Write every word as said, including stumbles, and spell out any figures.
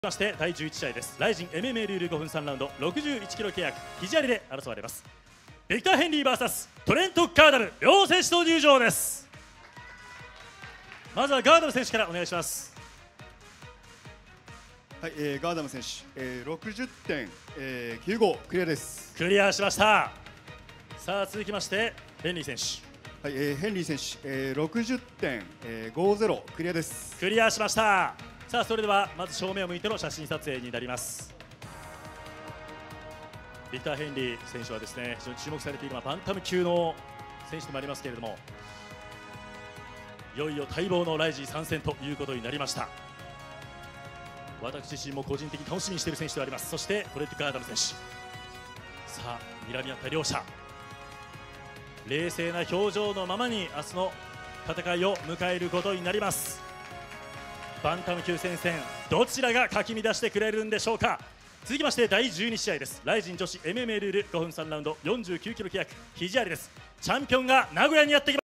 ましてだいじゅういち試合です。ライジン エムエムエー ルールごふんさんラウンドろくじゅういちキロ契約肘ありで争われます。ビクター・ヘンリー ブイエス トレント・ガーダル、両選手の入場です。まずはガーダル選手からお願いします。 はい、えー、ガーダム選手、えー、ろくじゅってんきゅうごクリアです。 クリアしました。さあ続きましてヘンリー選手。 はい、えー、ヘンリー選手、えー、ろくじゅってんごゼロクリアです。 クリアしました。さあそれではまず正面を向いての写真撮影になります。ビクター・ヘンリー選手はですね、非常に注目されているバンタム級の選手でもありますけれども、いよいよ待望のライジン参戦ということになりました。私自身も個人的に楽しみにしている選手であります。そしてトレント・ガーダム選手、さあ睨み合った両者、冷静な表情のままに明日の戦いを迎えることになります。バンタム級戦線、どちらがかき乱してくれるんでしょうか。続きましてだいじゅうに試合です。ライジン女子 エムエムエー ルールごふんさんラウンドよんじゅうきゅうキロ契約肘ありです。チャンピオンが名古屋にやってきます。